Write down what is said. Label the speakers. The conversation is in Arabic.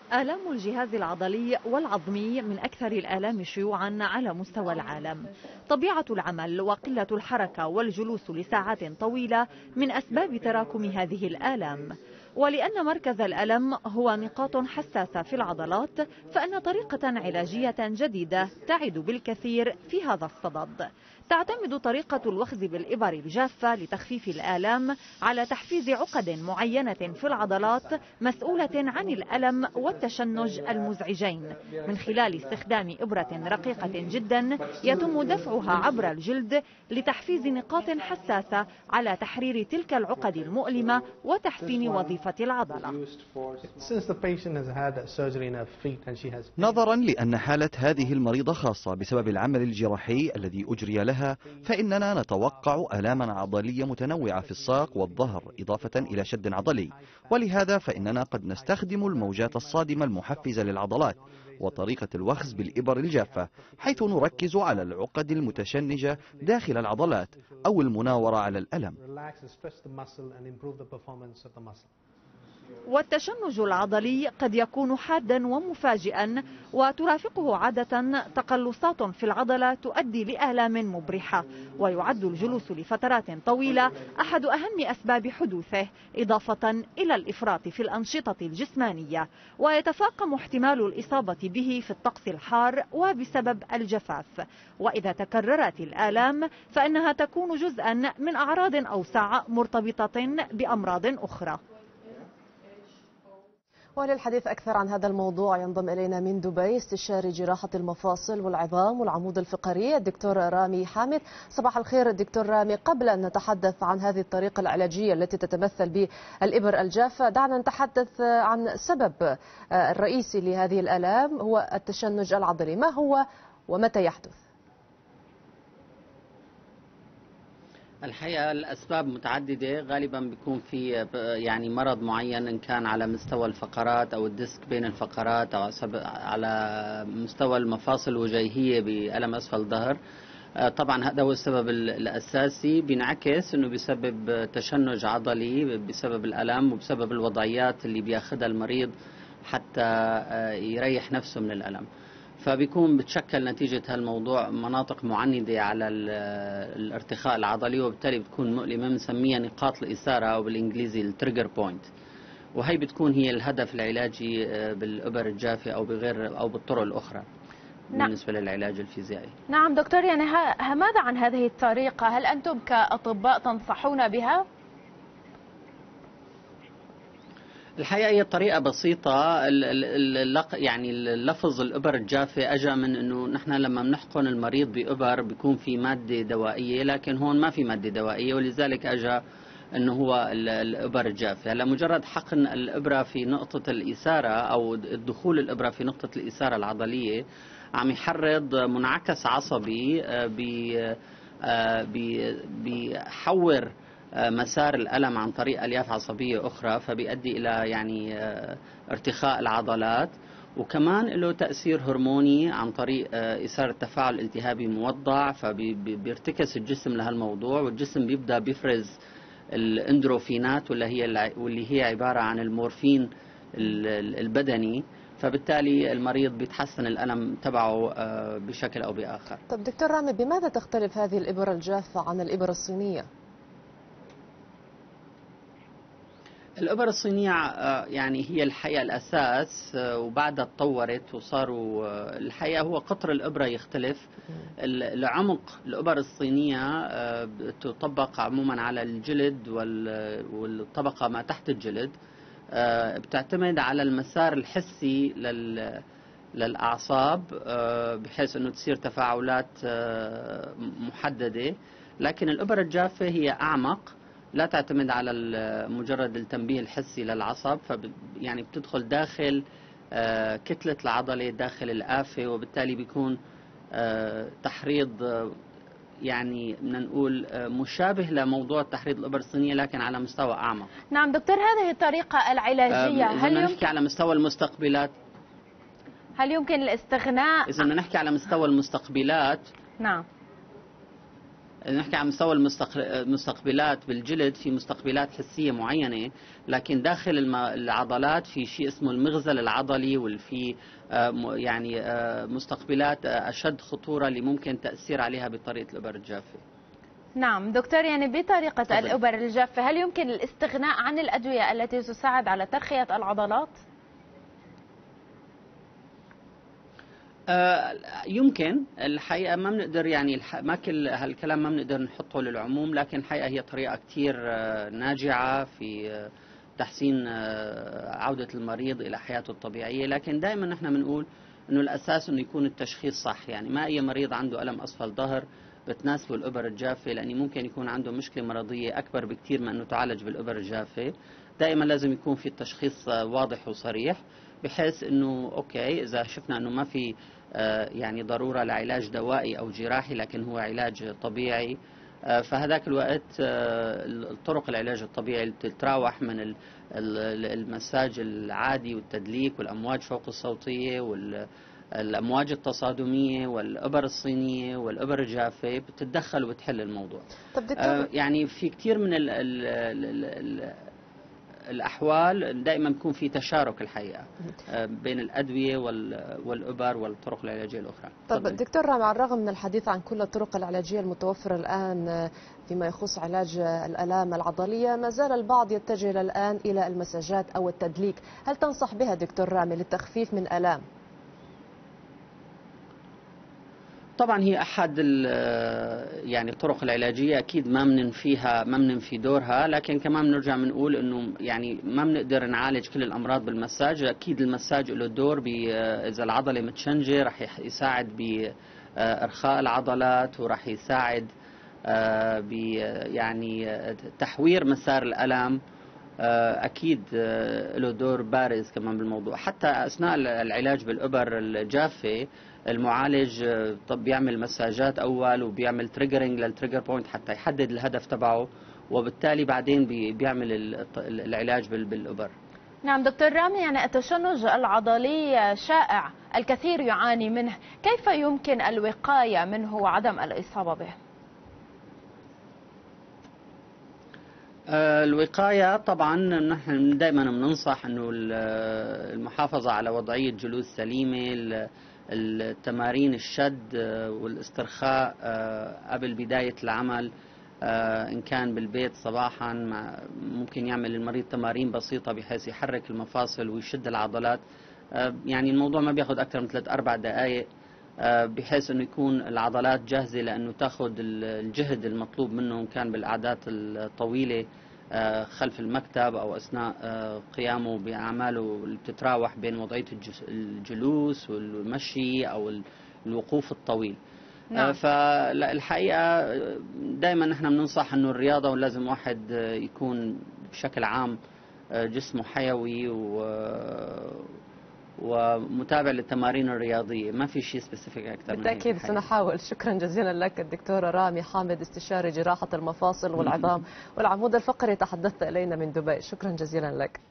Speaker 1: آلام الجهاز العضلي والعظمي من أكثر الآلام شيوعا على مستوى العالم. طبيعة العمل وقلة الحركة والجلوس لساعات طويلة من أسباب تراكم هذه الآلام. ولأن مركز الألم هو نقاط حساسة في العضلات، فإن طريقة علاجية جديدة تعد بالكثير في هذا الصدد. تعتمد طريقة الوخز بالإبر الجافة لتخفيف الآلام على تحفيز عقد معينة في العضلات مسؤولة عن الألم والتشنج المزعجين، من خلال استخدام إبرة رقيقة جدا يتم دفعها عبر الجلد لتحفيز نقاط حساسة على تحرير تلك العقد المؤلمة وتحسين وظيفة العضلة.
Speaker 2: نظرا لأن حالة هذه المريضة خاصة بسبب العمل الجراحي الذي أجري لها، فإننا نتوقع آلاما عضلية متنوعة في الساق والظهر إضافة إلى شد عضلي، ولهذا فإننا قد نستخدم الموجات الصادمة المحفزة للعضلات وطريقة الوخز بالإبر الجافة، حيث نركز على العقد المتشنجة داخل العضلات أو المناورة على الألم.
Speaker 1: والتشنج العضلي قد يكون حادا ومفاجئا، وترافقه عادة تقلصات في العضلة تؤدي لآلام مبرحة، ويعد الجلوس لفترات طويلة أحد أهم أسباب حدوثه، إضافة إلى الإفراط في الأنشطة الجسمانية، ويتفاقم احتمال الإصابة به في الطقس الحار وبسبب الجفاف. وإذا تكررت الآلام فإنها تكون جزءا من أعراض أوسع مرتبطة بأمراض أخرى.
Speaker 3: وللحديث أكثر عن هذا الموضوع ينضم إلينا من دبي استشاري جراحة المفاصل والعظام والعمود الفقري الدكتور رامي حامد. صباح الخير دكتور رامي. قبل أن نتحدث عن هذه الطريقة العلاجية التي تتمثل بالإبر الجافة، دعنا نتحدث عن السبب الرئيسي لهذه الآلام، هو التشنج العضلي. ما هو ومتى يحدث؟
Speaker 4: الحقيقة الأسباب متعددة، غالبا بيكون في يعني مرض معين، إن كان على مستوى الفقرات أو الديسك بين الفقرات أو على مستوى المفاصل الوجيهية بألم أسفل الظهر. طبعا هذا هو السبب الأساسي، بينعكس أنه بسبب تشنج عضلي بسبب الألم وبسبب الوضعيات اللي بياخدها المريض حتى يريح نفسه من الألم. فبيكون بتشكل نتيجة هالموضوع مناطق معندة على الارتخاء العضلي، وبالتالي بتكون مؤلمة، بنسميها نقاط الإثارة أو بالإنجليزي التريجر بوينت، وهي بتكون هي الهدف العلاجي بالإبر الجافة أو بغير أو بالطرق الأخرى بالنسبة للعلاج الفيزيائي.
Speaker 5: نعم دكتور، يعني ماذا عن هذه الطريقة؟ هل أنتم كأطباء تنصحون بها؟
Speaker 4: الحقيقة هي طريقة بسيطة. يعني اللفظ الإبر الجافة أجا من أنه نحن لما بنحقن المريض بإبر بيكون في مادة دوائية، لكن هون ما في مادة دوائية، ولذلك أجا أنه هو الإبر الجافة. هلا مجرد حقن الإبرة في نقطة الإثارة أو دخول الإبرة في نقطة الإثارة العضلية عم يحرض منعكس عصبي بيحور مسار الألم عن طريق ألياف عصبية أخرى، فبيؤدي إلى يعني ارتخاء العضلات، وكمان له تأثير هرموني عن طريق إثارة تفاعل التهابي موضع، فبيرتكس الجسم لهالموضوع، والجسم بيبدأ بيفرز الاندروفينات واللي هي عبارة عن المورفين البدني، فبالتالي المريض بيتحسن الألم تبعه بشكل أو بآخر.
Speaker 3: طب دكتور رامي، بماذا تختلف هذه الإبر الجافة عن الإبر الصينية؟
Speaker 4: الإبر الصينية يعني هي الحقيقة الأساس، وبعدها تطورت وصاروا الحقيقة هو قطر الإبرة يختلف. العمق الإبر الصينية تطبق عموما على الجلد والطبقة ما تحت الجلد، بتعتمد على المسار الحسي للأعصاب بحيث أنه تصير تفاعلات محددة، لكن الإبر الجافة هي أعمق، لا تعتمد على مجرد التنبيه الحسي للعصب، يعني بتدخل داخل كتلة العضلة داخل الآفة، وبالتالي بيكون تحريض يعني بدنا نقول مشابه لموضوع تحريض الإبر الصينية لكن على مستوى أعمق.
Speaker 5: نعم دكتور، هذه الطريقة العلاجية
Speaker 4: هل نحكي على مستوى المستقبلات؟
Speaker 5: هل يمكن الاستغناء؟
Speaker 4: إذا بدنا نحكي على مستوى المستقبلات،
Speaker 5: نعم
Speaker 4: نحكي عن مستوى المستقبلات بالجلد، في مستقبلات حسية معينة، لكن داخل العضلات في شيء اسمه المغزل العضلي، والفي يعني مستقبلات أشد خطورة اللي ممكن تأثير عليها بطريقة الإبر الجافة.
Speaker 5: نعم دكتور، يعني بطريقة الإبر الجافة هل يمكن الاستغناء عن الأدوية التي تساعد على ترخية العضلات؟
Speaker 4: يمكن الحقيقة ما بنقدر يعني ما كل هالكلام ما بنقدر نحطه للعموم، لكن الحقيقة هي طريقة كتير ناجعة في تحسين عودة المريض إلى حياته الطبيعية. لكن دائما نحن بنقول إنه الأساس إنه يكون التشخيص صح، يعني ما أي مريض عنده ألم أسفل ظهر بتناسبه الإبر الجافة، لأنه ممكن يكون عنده مشكلة مرضية أكبر بكتير من أنه تعالج بالإبر الجافة. دائما لازم يكون في التشخيص واضح وصريح، بحيث أنه أوكي إذا شفنا أنه ما في يعني ضرورة لعلاج دوائي أو جراحي، لكن هو علاج طبيعي، فهذاك الوقت طرق العلاج الطبيعي اللي بتتراوح من المساج العادي والتدليك والأمواج فوق الصوتية والأمواج التصادمية والإبر الصينية والإبر الجافة، بتتدخل وبتحل الموضوع.
Speaker 3: طب دكتور،
Speaker 4: يعني في كثير من الأحوال دائما بيكون في تشارك الحقيقة بين الأدوية والإبر والطرق العلاجية الأخرى.
Speaker 3: طب دكتور رامي، على الرغم من الحديث عن كل الطرق العلاجية المتوفرة الآن فيما يخص علاج الآلام العضلية، ما زال البعض يتجه الآن إلى المساجات أو التدليك، هل تنصح بها دكتور رامي للتخفيف من آلام؟
Speaker 4: طبعا هي احد يعني الطرق العلاجيه، اكيد ما بننفي دورها، لكن كمان بنرجع بنقول انه يعني ما بنقدر نعالج كل الامراض بالمساج. اكيد المساج له دور اذا العضله متشنجه رح يساعد بارخاء العضلات، ورح يساعد ب يعني تحوير مسار الالم. اكيد له دور بارز كمان بالموضوع. حتى اثناء العلاج بالابر الجافه المعالج بيعمل مساجات اول وبيعمل تريجرنج للتريجر بوينت حتى يحدد الهدف تبعه، وبالتالي بعدين بيعمل العلاج بالابر.
Speaker 5: نعم دكتور رامي، يعني التشنج العضلي شائع، الكثير يعاني منه، كيف يمكن الوقاية منه وعدم الإصابة به؟
Speaker 4: الوقاية طبعا نحن دائما بننصح انه المحافظة على وضعية جلوس سليمة، التمارين الشد والاسترخاء قبل بداية العمل، إن كان بالبيت صباحا ممكن يعمل المريض تمارين بسيطة بحيث يحرك المفاصل ويشد العضلات. يعني الموضوع ما بياخد أكثر من 3-4 دقائق، بحيث أنه يكون العضلات جاهزة لأنه تأخذ الجهد المطلوب منه، إن كان بالأعداد الطويلة خلف المكتب أو أثناء قيامه بأعماله اللي بتتراوح بين وضعية الجلوس والمشي أو الوقوف الطويل. نعم. فالحقيقة دائما نحن بننصح أنه الرياضة ولازم واحد يكون بشكل عام جسمه حيوي ومتابع للتمارين الرياضية، ما في شيء سبيسيفيك أكثر من هيك.
Speaker 3: بالتأكيد سنحاول. شكرا جزيلا لك الدكتور رامي حامد، استشاري جراحة المفاصل والعظام والعمود الفقري، تحدثت إلينا من دبي، شكرا جزيلا لك.